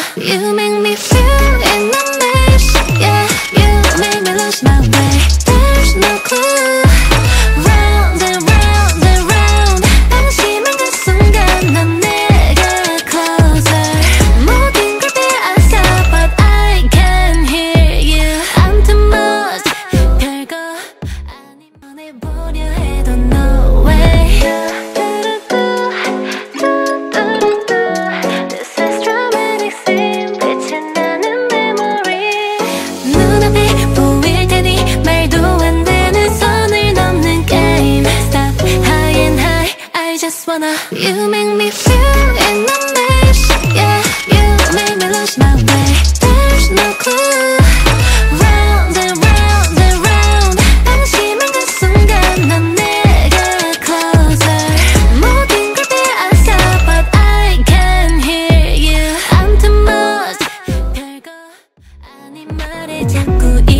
You make me feel in the mist. Yeah, you make me lose my way. There's no clue. Round and round and round. 방심한 그 순간 난 내가 closer. 모든 걸 빼앗아 but I can hear you. I'm the most 별거 아닌 보내보려 해도 no way. This is dramatic scene. 빛이 나는 memory. 눈앞에 보일 테니 말도 안 되는 선을 넘는 게임. Stop high and high. I just wanna. You make me feel in the mist. Yeah, you make me lose my way. There's no clue. Round and round and round. 방심한 그 순간 난 내가 closer. 모든 걸 빼앗아 but I can hear you. I'm the most 별거 아닌 말에 자꾸